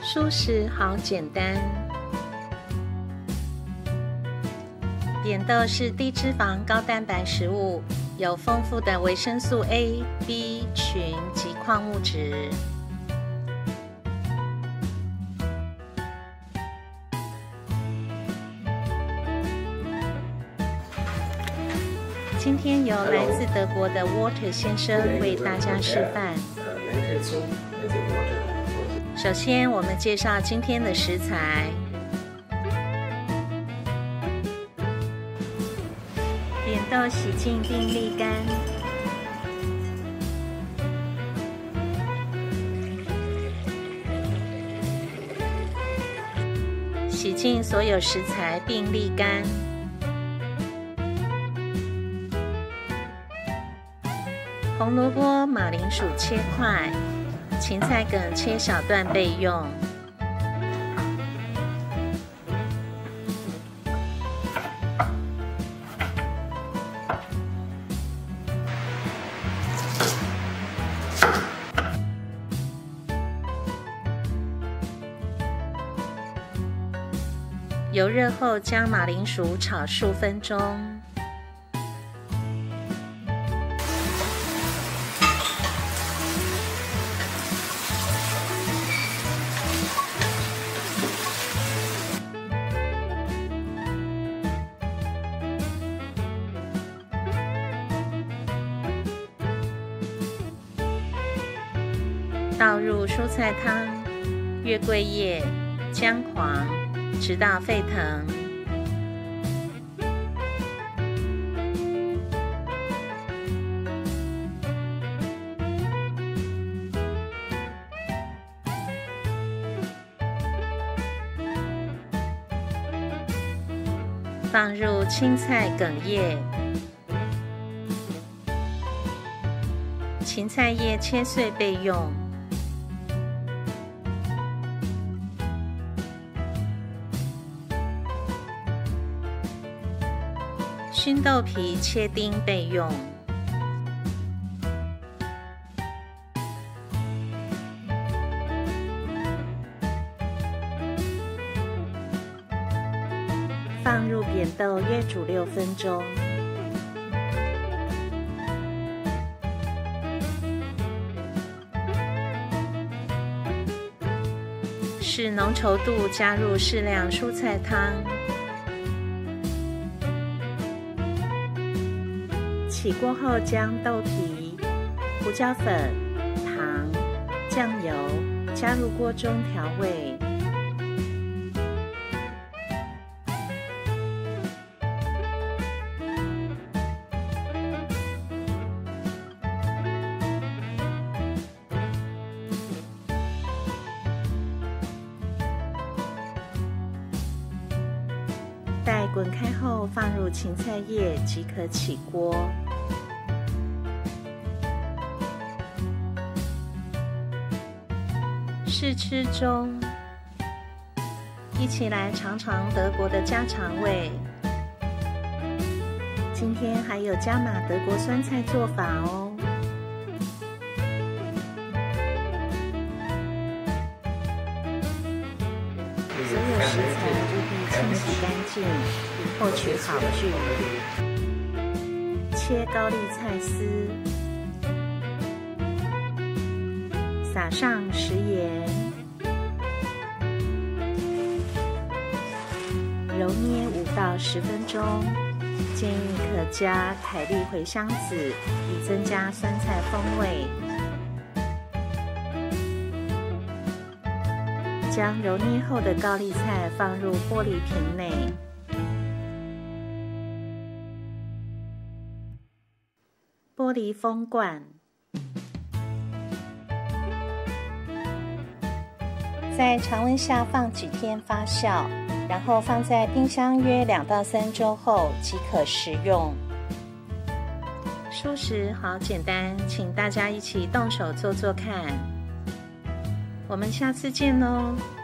蔬食好简单。扁豆是低脂肪、高蛋白食物，有丰富的维生素 A、B 群及矿物质。今天由来自德国的 Walter 先生为大家示范。首先，我们介绍今天的食材。扁豆洗净并沥干，洗净所有食材并沥干。红萝卜、马铃薯切块，芹菜梗切小段备用。油热后，将马铃薯炒数分钟。倒入蔬菜汤、月桂叶、姜黄，直到沸腾。放入青菜梗叶，芹菜叶切碎备用。熏豆皮切丁备用。放入扁豆约煮6分钟。视浓稠度，加入适量蔬菜汤。起锅后，将豆皮、胡椒粉、糖、酱油加入锅中调味。待滚开后，放入芹菜叶即可起锅。试吃中，一起来尝尝德国的家常味。今天还有加码德国酸菜做法哦。所有食材务必清洗干净，获取好菌。切高丽菜丝，撒上食盐，揉捏5到10分钟。建议可加凯利茴香籽，以增加酸菜风味。将揉捏后的高丽菜放入玻璃瓶内。玻璃封罐。在常温下放几天发酵，然后放在冰箱约2到3周后即可食用。蔬食好简单，请大家一起动手做做看。我们下次见喽！